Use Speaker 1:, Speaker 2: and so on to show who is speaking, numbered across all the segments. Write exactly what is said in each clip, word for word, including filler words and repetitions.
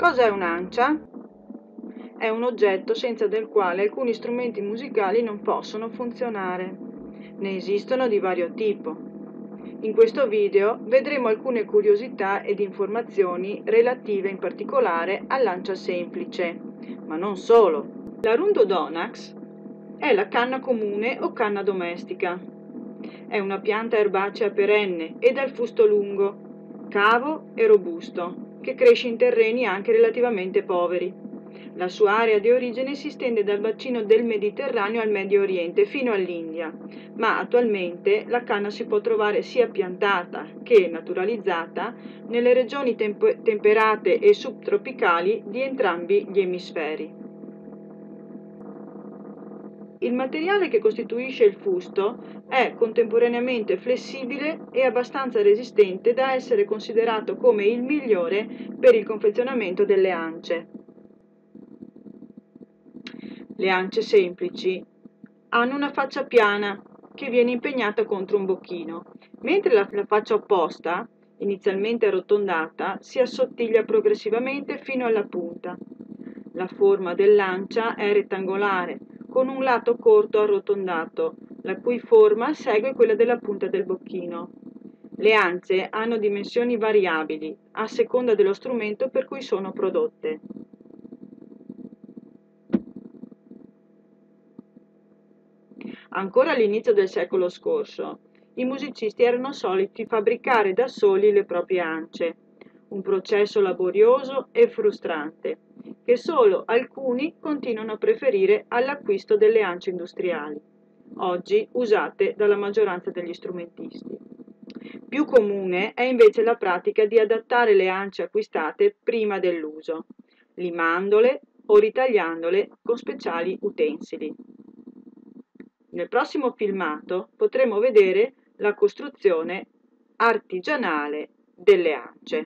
Speaker 1: Cos'è un'ancia? È un oggetto senza del quale alcuni strumenti musicali non possono funzionare. Ne esistono di vario tipo. In questo video vedremo alcune curiosità ed informazioni relative in particolare all'ancia semplice, ma non solo. L'Arundodonax è la canna comune o canna domestica. È una pianta erbacea perenne e dal fusto lungo, cavo e robusto, che cresce in terreni anche relativamente poveri. La sua area di origine si estende dal bacino del Mediterraneo al Medio Oriente fino all'India, ma attualmente la canna si può trovare sia piantata che naturalizzata nelle regioni temp- temperate e subtropicali di entrambi gli emisferi. Il materiale che costituisce il fusto è contemporaneamente flessibile e abbastanza resistente da essere considerato come il migliore per il confezionamento delle ance. Le ance semplici hanno una faccia piana che viene impegnata contro un bocchino, mentre la, la faccia opposta, inizialmente arrotondata, si assottiglia progressivamente fino alla punta. La forma dell'ancia è rettangolare, con un lato corto arrotondato, la cui forma segue quella della punta del bocchino. Le ance hanno dimensioni variabili, a seconda dello strumento per cui sono prodotte. Ancora all'inizio del secolo scorso, i musicisti erano soliti fabbricare da soli le proprie ance, un processo laborioso e frustrante, che solo alcuni continuano a preferire all'acquisto delle ance industriali, oggi usate dalla maggioranza degli strumentisti. Più comune è invece la pratica di adattare le ance acquistate prima dell'uso, limandole o ritagliandole con speciali utensili. Nel prossimo filmato potremo vedere la costruzione artigianale delle ance.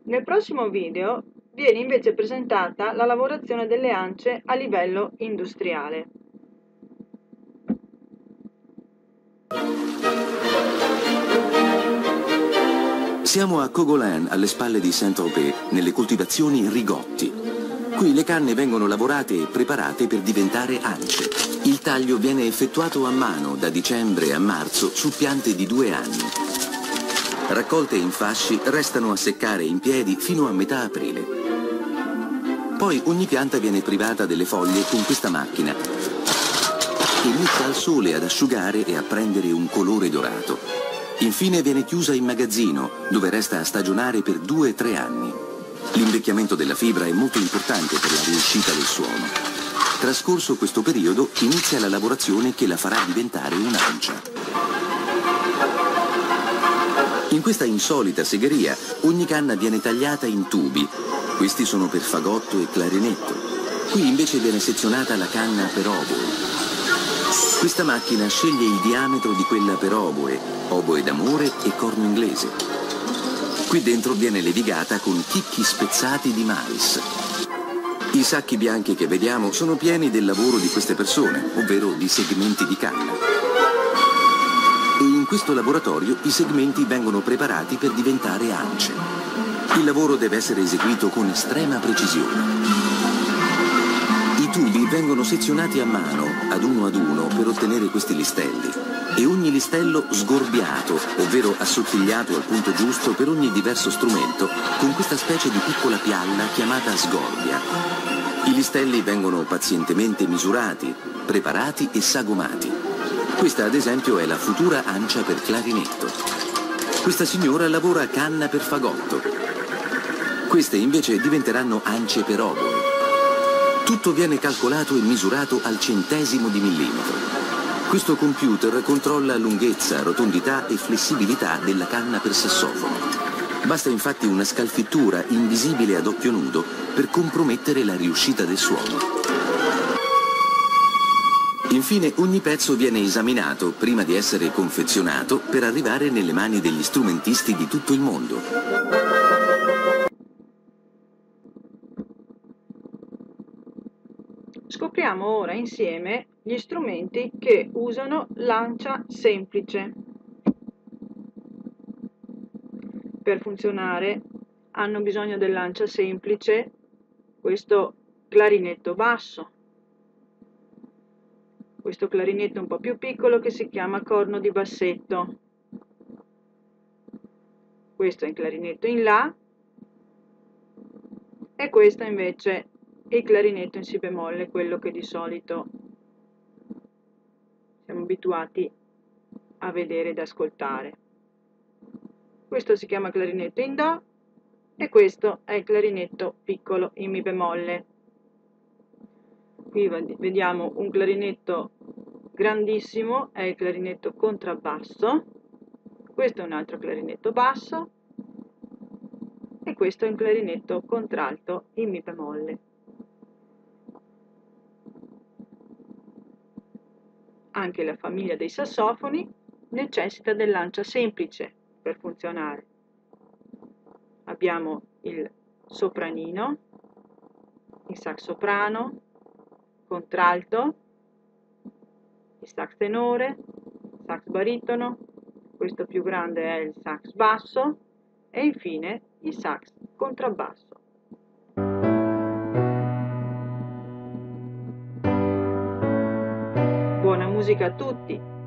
Speaker 1: Nel prossimo video viene invece presentata la lavorazione delle ance a livello industriale.
Speaker 2: Siamo a Cogolan, alle spalle di Saint-Tropez, nelle coltivazioni Rigotti. Qui le canne vengono lavorate e preparate per diventare ance. Il taglio viene effettuato a mano da dicembre a marzo su piante di due anni. Raccolte in fasci, restano a seccare in piedi fino a metà aprile. Poi ogni pianta viene privata delle foglie con questa macchina che mette al sole ad asciugare e a prendere un colore dorato. Infine viene chiusa in magazzino, dove resta a stagionare per due o tre anni. L'invecchiamento della fibra è molto importante per la riuscita del suono. Trascorso questo periodo, inizia la lavorazione che la farà diventare un'ancia. In questa insolita segheria, ogni canna viene tagliata in tubi. Questi sono per fagotto e clarinetto. Qui invece viene sezionata la canna per oboe. Questa macchina sceglie il diametro di quella per oboe, oboe d'amore e corno inglese. Qui dentro viene levigata con chicchi spezzati di mais. I sacchi bianchi che vediamo sono pieni del lavoro di queste persone, ovvero di segmenti di canna. E in questo laboratorio i segmenti vengono preparati per diventare ance. Il lavoro deve essere eseguito con estrema precisione. I tubi vengono sezionati a mano, ad uno ad uno, per ottenere questi listelli, e ogni listello sgorbiato, ovvero assottigliato al punto giusto per ogni diverso strumento, con questa specie di piccola pialla chiamata sgorbia. I listelli vengono pazientemente misurati, preparati e sagomati. Questa, ad esempio, è la futura ancia per clarinetto. Questa signora lavora canna per fagotto. Queste, invece, diventeranno ance per oboe. Tutto viene calcolato e misurato al centesimo di millimetro. Questo computer controlla lunghezza, rotondità e flessibilità della canna per sassofono. Basta infatti una scalfittura invisibile ad occhio nudo per compromettere la riuscita del suono. Infine ogni pezzo viene esaminato prima di essere confezionato per arrivare nelle mani degli strumentisti di tutto il mondo.
Speaker 1: Scopriamo ora insieme gli strumenti che usano l'ancia semplice. Per funzionare hanno bisogno dell'ancia semplice questo clarinetto basso, questo clarinetto un po' più piccolo che si chiama corno di bassetto, questo è il clarinetto in La e questo invece il clarinetto in Si bemolle, quello che di solito siamo abituati a vedere ed ascoltare. Questo si chiama clarinetto in Do e questo è il clarinetto piccolo in Mi bemolle. Qui vediamo un clarinetto grandissimo, è il clarinetto contrabbasso, questo è un altro clarinetto basso e questo è un clarinetto contralto in Mi bemolle. Anche la famiglia dei sassofoni necessita dell'ancia semplice per funzionare. Abbiamo il sopranino, il sax soprano, contralto, il sax tenore, sax baritono, questo più grande è il sax basso e infine il sax contrabbasso. Buona musica a tutti!